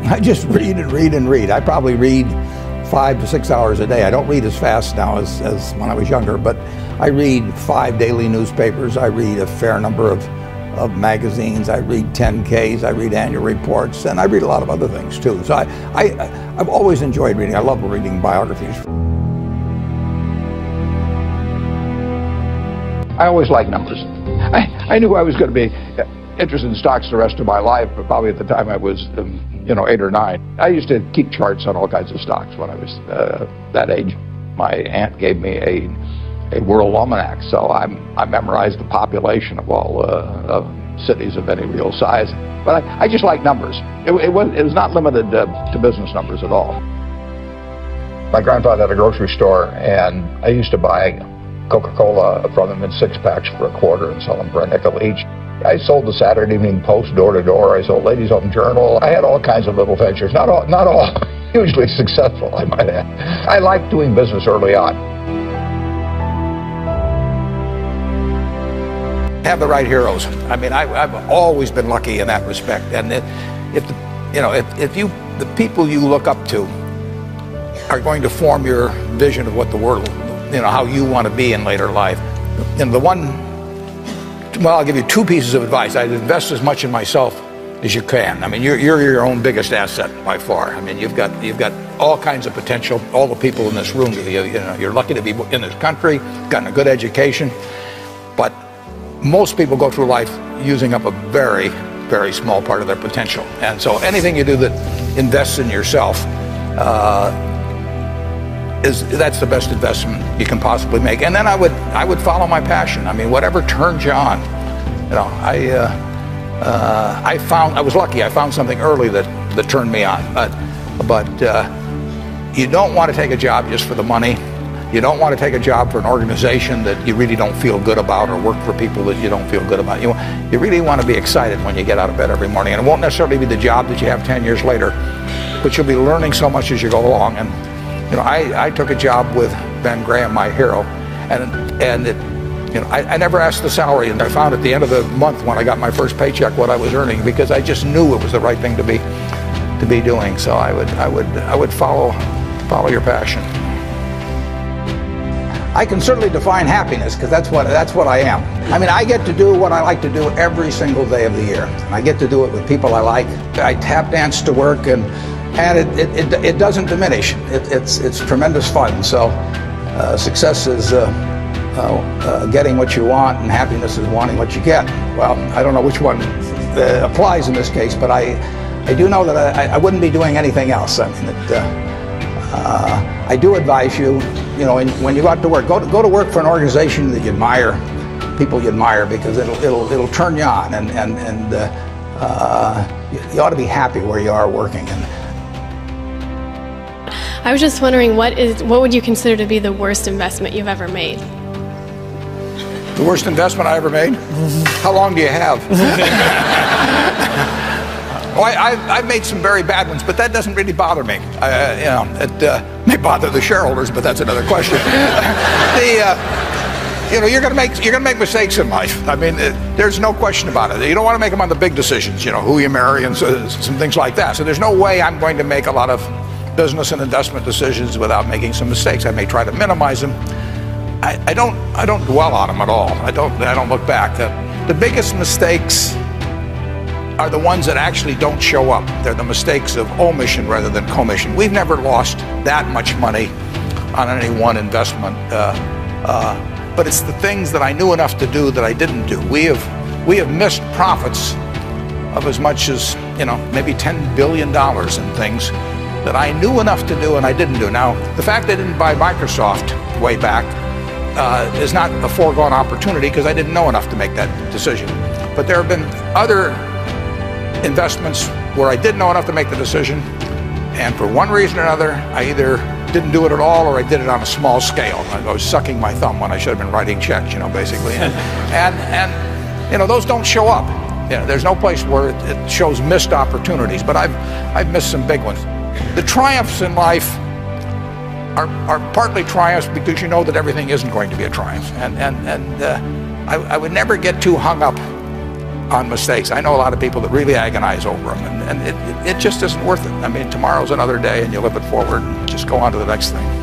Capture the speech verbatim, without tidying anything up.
I just read and read and read. I probably read five to six hours a day. I don't read as fast now as, as when I was younger, but I read five daily newspapers. I read a fair number of, of magazines. I read ten Ks. I read annual reports, and I read a lot of other things too. So I, I, I've always enjoyed reading. I love reading biographies. I always liked numbers. I, I knew I was going to be interested in stocks the rest of my life, but probably at the time I was, um, you know, eight or nine. I used to keep charts on all kinds of stocks when I was uh, that age. My aunt gave me a, a world almanac, so I'm, I memorized the population of all uh, of cities of any real size. But I, I just like numbers. It, it, was, it was not limited uh, to business numbers at all. My grandfather had a grocery store, and I used to buy Coca-Cola from them in six packs for a quarter and sell them for a nickel each. I sold the Saturday Evening Post door to door. I sold Ladies Home Journal. I had all kinds of little ventures, not all, not all hugely successful, I might add. I liked doing business early on. Have the right heroes. I mean, I, I've always been lucky in that respect. And it, if the, you know, if, if you, the people you look up to are going to form your vision of what the world, you know, how you want to be in later life. And the one, well, I'll give you two pieces of advice. I'd invest as much in myself as you can. I mean, you're, you're your own biggest asset by far. I mean, you've got you've got all kinds of potential. All the people in this room, you, you know, you're lucky to be in this country, gotten a good education. But most people go through life using up a very, very small part of their potential. And so anything you do that invests in yourself, uh, Is, that's the best investment you can possibly make. And then I would I would follow my passion. I mean, whatever turns you on. You know, I uh, uh, I found I was lucky. I found something early that that turned me on. But but uh, you don't want to take a job just for the money. You don't want to take a job for an organization that you really don't feel good about, or work for people that you don't feel good about. You you really want to be excited when you get out of bed every morning. And it won't necessarily be the job that you have ten years later, but you'll be learning so much as you go along. And you know, I, I took a job with Ben Graham, my hero, and and it, you know, I, I never asked the salary, and I found at the end of the month when I got my first paycheck what I was earning, because I just knew it was the right thing to be to be doing. So I would I would I would follow follow your passion. I can certainly define happiness, because that's what that's what I am. I mean, I get to do what I like to do every single day of the year. I get to do it with people I like. I tap dance to work, and. And it, it, it, it doesn't diminish. It, it's, it's tremendous fun. So uh, success is uh, uh, uh, getting what you want, and happiness is wanting what you get. Well, I don't know which one uh, applies in this case, but I, I do know that I, I wouldn't be doing anything else. I mean, it, uh, uh, I do advise you, you know, when you go out to work, go to, go to work for an organization that you admire, people you admire, because it'll, it'll, it'll turn you on, and, and, and uh, uh, you, you ought to be happy where you are working. And, I was just wondering, what is what would you consider to be the worst investment you've ever made? The worst investment I ever made? How long do you have? oh, I, I, I've made some very bad ones, but that doesn't really bother me. Uh, you know, it uh, may bother the shareholders, but that's another question. the, uh, you know, you're gonna make you're gonna make mistakes in life. I mean, uh, there's no question about it. You don't want to make them on the big decisions. You know, who you marry and so, some things like that. So there's no way I'm going to make a lot of business and investment decisions without making some mistakes. I may try to minimize them. I, I don't I don't dwell on them at all. I don't I don't look back. The, the biggest mistakes are the ones that actually don't show up. They're the mistakes of omission rather than commission. We've never lost that much money on any one investment, uh, uh, but it's the things that I knew enough to do that I didn't do. We have we have missed profits of as much as, you know, maybe ten billion dollars in things that I knew enough to do and I didn't do. Now, the fact I didn't buy Microsoft way back uh, is not a foregone opportunity, because I didn't know enough to make that decision. But there have been other investments where I did know enough to make the decision, and for one reason or another, I either didn't do it at all, or I did it on a small scale. I was sucking my thumb when I should have been writing checks, you know, basically. And, and, and you know, those don't show up. You know, there's no place where it, it shows missed opportunities, but I've, I've missed some big ones. The triumphs in life are, are partly triumphs because you know that everything isn't going to be a triumph. And, and, and uh, I, I would never get too hung up on mistakes. I know a lot of people that really agonize over them, and, and it, it just isn't worth it. I mean, tomorrow's another day, and you live it forward and just go on to the next thing.